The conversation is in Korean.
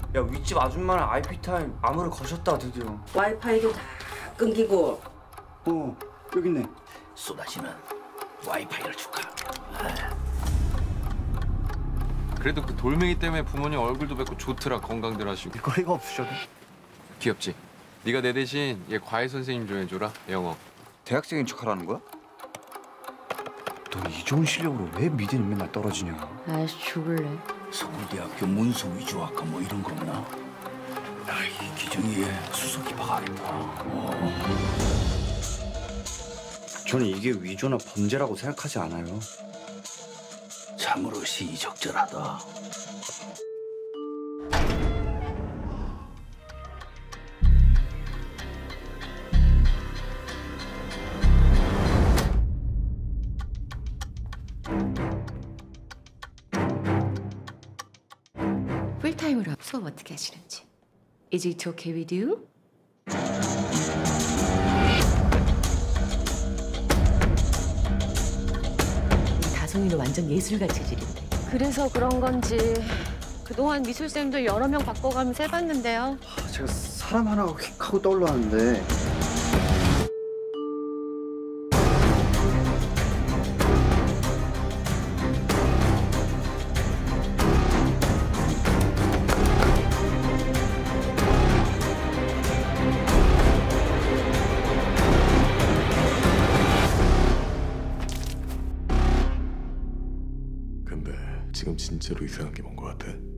야, 윗집 아줌마는 IP 타임 암호를 거셨다 드디어. 와이파이도 다 끊기고. 여기 있네. 쏟아지는 와이파이를 줄까? 그래도 그 돌멩이 때문에 부모님 얼굴도 뵙고 좋더라. 건강들 하시고. 일거리가 없으셔도. 귀엽지? 네가 내 대신 얘 과외 선생님 좀 해줘라. 영어. 대학생인 척하라는 거야? 너 이 좋은 실력으로 왜 미대는 맨날 떨어지냐? 아이씨 죽을래. 서울대학교 문서 위조학과 뭐 이런 거 없나? 이 기준이에 수석이 박아야겠다. 저는 이게 위조나 범죄라고 생각하지 않아요. 참으로 시의적절하다. 풀타임으로 수업 어떻게 하시는지. Is it okay with you? 다송이는 완전 예술가 체질인데. 그래서 그런 건지 그동안 미술쌤도 여러 명 바꿔가면서 해봤는데요. 제가 사람 하나가 휙 하고 떠올랐는데 근데 지금 진짜로 이상한 게 뭔 것 같아?